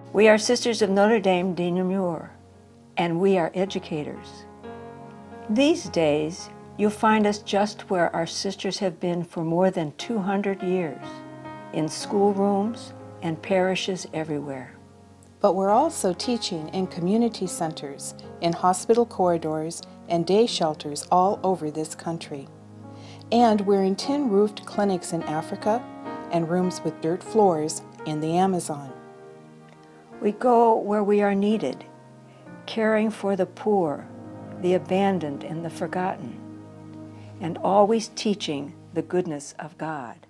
We are Sisters of Notre Dame de Namur, and we are educators. These days, you'll find us just where our sisters have been for more than 200 years, in schoolrooms and parishes everywhere. But we're also teaching in community centers, in hospital corridors, and day shelters all over this country. And we're in tin-roofed clinics in Africa and rooms with dirt floors in the Amazon. We go where we are needed, caring for the poor, the abandoned, and the forgotten, and always teaching the goodness of God.